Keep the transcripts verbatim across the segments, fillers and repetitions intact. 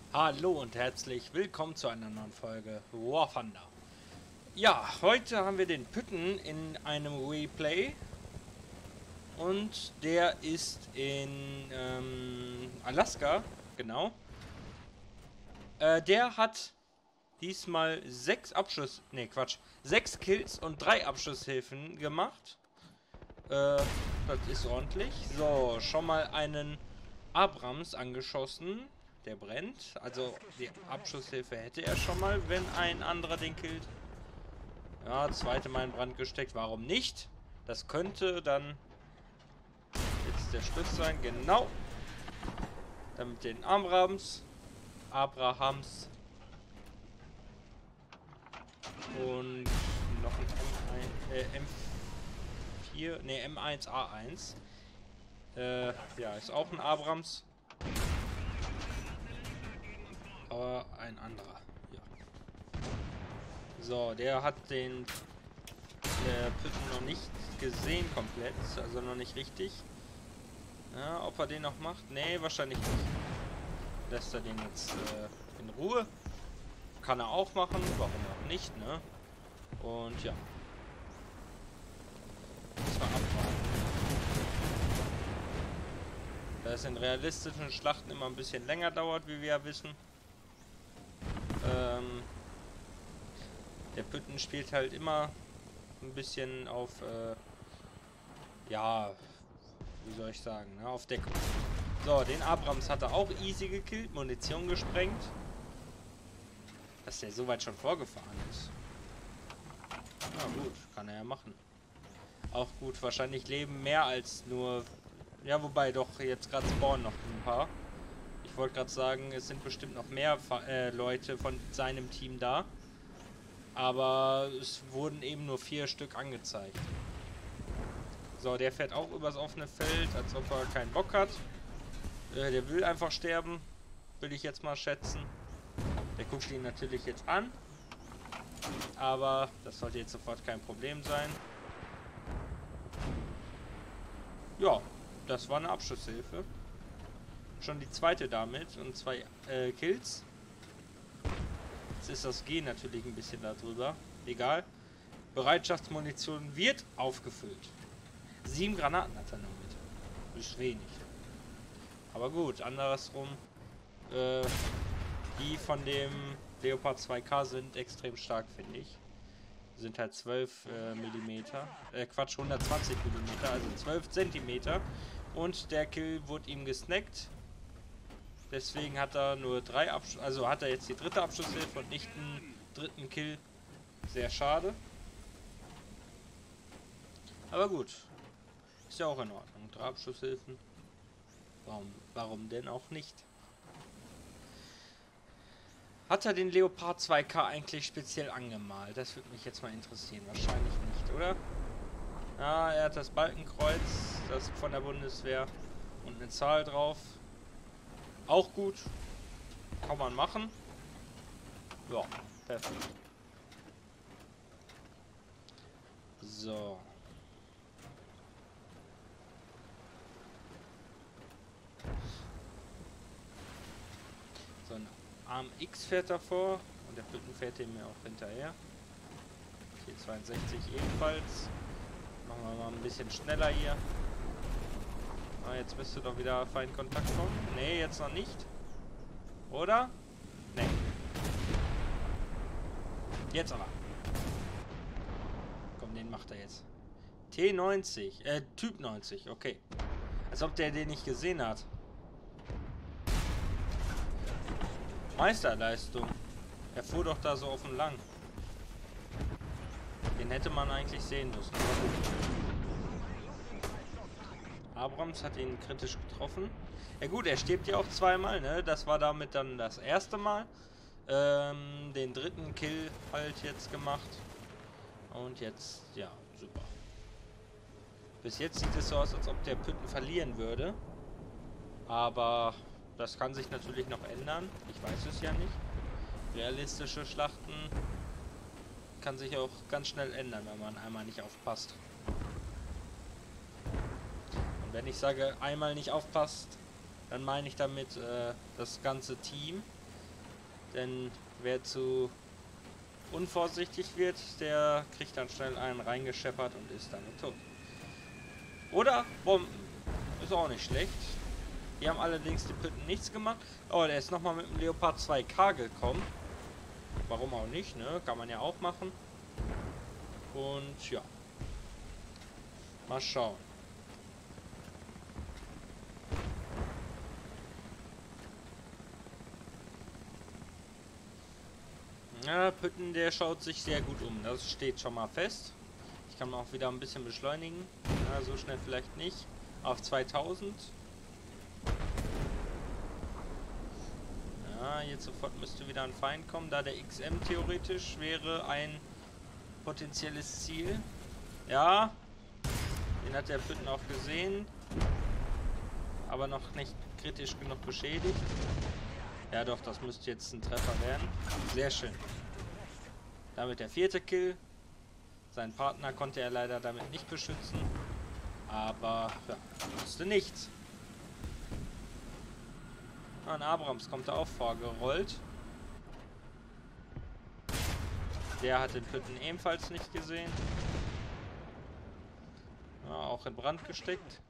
Hallo und herzlich willkommen zu einer neuen Folge War Thunder. Ja, heute haben wir den Python in einem Replay und der ist in ähm, Alaska, genau. Äh, der hat diesmal sechs Abschuss, ne Quatsch, sechs Kills und drei Abschusshilfen gemacht. Äh, das ist ordentlich. So, schon mal einen Abrams angeschossen. Der brennt. Also die Abschusshilfe hätte er schon mal, wenn ein anderer den killt. Ja, zweite Mal in Brand gesteckt. Warum nicht? Das könnte dann jetzt der Schluss sein. Genau. Dann mit den Abrams. Abrahams. Und noch ein M eins, äh, M vier, ne, M eins A eins. Äh, ja, ist auch ein Abrams. Aber ein anderer. Ja. So, der hat den der Python noch nicht gesehen komplett. Also noch nicht richtig. Ja, ob er den noch macht? Nee, wahrscheinlich nicht. Lässt er den jetzt äh, in Ruhe. Kann er auch machen. Warum auch nicht, ne? Und ja. Muss man abwarten. Da es in realistischen Schlachten immer ein bisschen länger dauert, wie wir ja wissen. Ähm, der Python spielt halt immer ein bisschen auf, äh, ja, wie soll ich sagen, ne, auf Deckung. So, den Abrams hat er auch easy gekillt, Munition gesprengt. Dass der so weit schon vorgefahren ist. Na gut, kann er ja machen. Auch gut, wahrscheinlich leben mehr als nur, ja, wobei doch jetzt gerade spawnen noch ein paar. Ich wollte gerade sagen, es sind bestimmt noch mehr äh, Leute von seinem Team da. Aber es wurden eben nur vier Stück angezeigt. So, der fährt auch übers offene Feld, als ob er keinen Bock hat. Äh, der will einfach sterben, will ich jetzt mal schätzen. Der guckt ihn natürlich jetzt an. Aber das sollte jetzt sofort kein Problem sein. Ja, das war eine Abschusshilfe. Schon die zweite damit und zwei äh, Kills. Jetzt ist das G natürlich ein bisschen darüber. Egal. Bereitschaftsmunition wird aufgefüllt. Sieben Granaten hat er noch mit. Ist wenig. Aber gut, andersrum. Äh, die von dem Leopard zwei K sind extrem stark, finde ich. Sind halt zwölf äh, Millimeter. Äh, Quatsch, hundertzwanzig Millimeter, also zwölf Zentimeter. Und der Kill wurde ihm gesnackt. Deswegen hat er nur drei Abschüsse, also hat er jetzt die dritte Abschusshilfe und nicht einen dritten Kill. Sehr schade. Aber gut. Ist ja auch in Ordnung. Drei Abschusshilfen. Warum, warum denn auch nicht? Hat er den Leopard zwei K eigentlich speziell angemalt? Das würde mich jetzt mal interessieren. Wahrscheinlich nicht, oder? Ja, er hat das Balkenkreuz, das von der Bundeswehr. Und eine Zahl drauf. Auch gut. Kann man machen. Ja, perfekt. So. So ein Arm X fährt davor. Und der Python fährt dem ja auch hinterher. T zweiundsechzig ebenfalls. Machen wir mal ein bisschen schneller hier. Ah, jetzt müsste doch wieder Feindkontakt kommen. Nee, jetzt noch nicht. Oder? Nee. Jetzt aber. Komm, den macht er jetzt. T neunzig. Äh, Typ neunzig. Okay. Als ob der den nicht gesehen hat. Meisterleistung. Er fuhr doch da so offen lang. Den hätte man eigentlich sehen müssen. Abrams hat ihn kritisch getroffen. Ja gut, er stirbt ja auch zweimal, ne? Das war damit dann das erste Mal. Ähm, den dritten Kill halt jetzt gemacht. Und jetzt, ja, super. Bis jetzt sieht es so aus, als ob der Python verlieren würde. Aber das kann sich natürlich noch ändern. Ich weiß es ja nicht. Realistische Schlachten kann sich auch ganz schnell ändern, wenn man einmal nicht aufpasst. Und wenn ich sage, einmal nicht aufpasst, dann meine ich damit äh, das ganze Team. Denn wer zu unvorsichtig wird, der kriegt dann schnell einen reingescheppert und ist damit tot. Oder Bomben. Ist auch nicht schlecht. Die haben allerdings die Pütten nichts gemacht. Oh, der ist nochmal mit dem Leopard zwei K gekommen. Warum auch nicht, ne? Kann man ja auch machen. Und ja. Mal schauen. Ja, Pütten, der schaut sich sehr gut um. Das steht schon mal fest. Ich kann auch wieder ein bisschen beschleunigen. Ja, so schnell vielleicht nicht. Auf zweitausend. Ja, jetzt sofort müsste wieder ein Feind kommen, da der X M theoretisch wäre ein potenzielles Ziel. Ja, den hat der Pütten auch gesehen. Aber noch nicht kritisch genug beschädigt. Ja doch, das müsste jetzt ein Treffer werden. Sehr schön. Damit der vierte Kill. Seinen Partner konnte er leider damit nicht beschützen. Aber, ja, wusste nichts. Ah, ein Abrams kommt da auch vorgerollt. Der hat den Pütten ebenfalls nicht gesehen. Ja, auch in Brand gesteckt.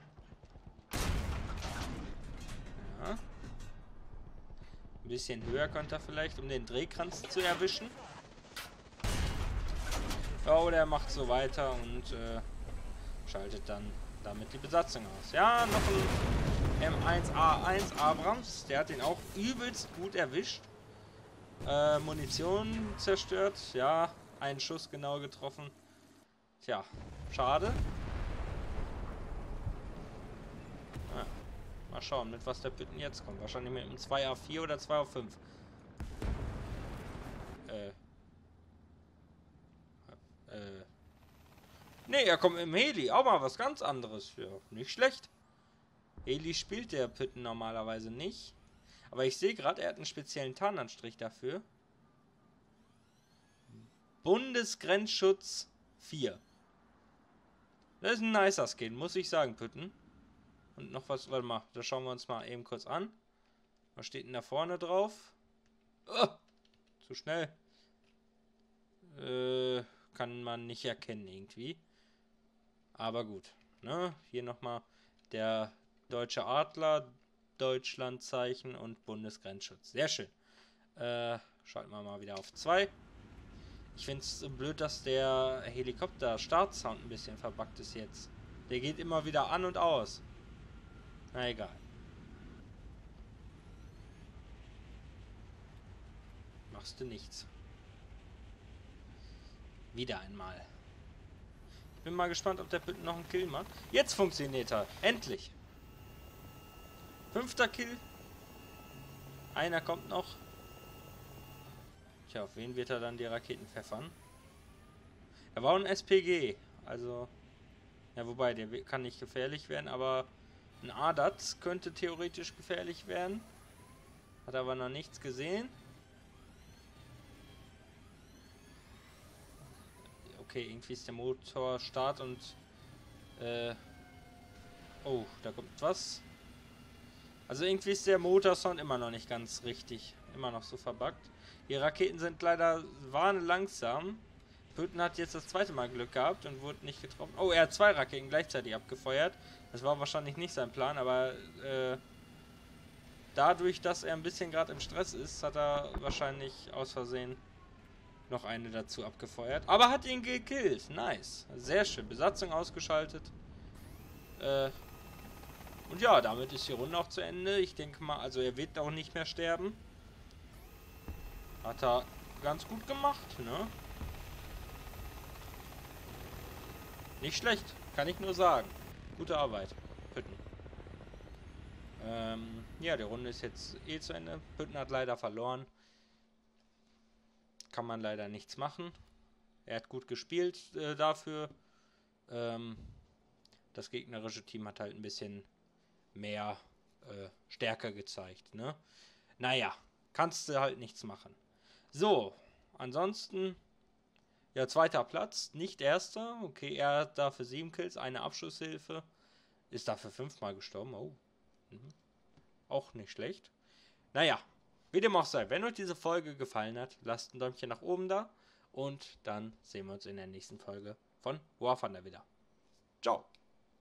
Ja. Ein bisschen höher könnte er vielleicht, um den Drehkranz zu erwischen. Ja, oder er macht so weiter und äh, schaltet dann damit die Besatzung aus. Ja, noch ein M eins A eins Abrams. Der hat ihn auch übelst gut erwischt. Äh, Munition zerstört. Ja, einen Schuss genau getroffen. Tja, schade. Ja, mal schauen, mit was der Pütten jetzt kommt. Wahrscheinlich mit einem zwei A vier oder zwei A fünf. Äh. Äh. Ne, er kommt im Heli. Auch mal was ganz anderes. Ja, nicht schlecht. Heli spielt der Pütten normalerweise nicht. Aber ich sehe gerade, er hat einen speziellen Tarnanstrich dafür. Bundesgrenzschutz vier. Das ist ein nicer Skin, muss ich sagen, Pütten. Und noch was, warte mal, das schauen wir uns mal eben kurz an. Was steht denn da vorne drauf? Oh, zu schnell. Äh, kann man nicht erkennen irgendwie. Aber gut. Ne? Hier nochmal der deutsche Adler, Deutschlandzeichen und Bundesgrenzschutz. Sehr schön. Äh, schalten wir mal wieder auf zwei. Ich finde es blöd, dass der Helikopter-Startsound ein bisschen verbuggt ist jetzt. Der geht immer wieder an und aus. Na egal. Machst du nichts. Wieder einmal. Ich bin mal gespannt, ob der Pütten noch einen Kill macht. Jetzt funktioniert er. Endlich. Fünfter Kill. Einer kommt noch. Tja, auf wen wird er dann die Raketen pfeffern? Er war ein S P G. Also, ja, wobei, der kann nicht gefährlich werden, aber ein A D A T könnte theoretisch gefährlich werden. Hat aber noch nichts gesehen. Okay, irgendwie ist der Motor Start und äh oh, da kommt was. Also irgendwie ist der Motorsound immer noch nicht ganz richtig. Immer noch so verbuggt. Die Raketen sind leider waren langsam. Pütten hat jetzt das zweite Mal Glück gehabt und wurde nicht getroffen. Oh, er hat zwei Raketen gleichzeitig abgefeuert. Das war wahrscheinlich nicht sein Plan, aber äh, dadurch, dass er ein bisschen gerade im Stress ist, hat er wahrscheinlich aus Versehen noch eine dazu abgefeuert. Aber hat ihn gekillt. Nice. Sehr schön. Besatzung ausgeschaltet. Äh, und ja, damit ist die Runde auch zu Ende. Ich denke mal, also er wird auch nicht mehr sterben. Hat er ganz gut gemacht, ne? Nicht schlecht, kann ich nur sagen. Gute Arbeit, Pütten. Ähm, ja, die Runde ist jetzt eh zu Ende. Pütten hat leider verloren. Kann man leider nichts machen. Er hat gut gespielt äh, dafür. Ähm, das gegnerische Team hat halt ein bisschen mehr äh, Stärke gezeigt, ne? Naja, kannst du halt nichts machen. So, ansonsten, ja, zweiter Platz, nicht erster. Okay, er hat dafür sieben Kills, eine Abschusshilfe. Ist dafür fünfmal gestorben. Oh. Mhm. Auch nicht schlecht. Naja, Wie dem auch sei, wenn euch diese Folge gefallen hat, lasst ein Däumchen nach oben da. Und dann sehen wir uns in der nächsten Folge von War Thunder wieder. Ciao.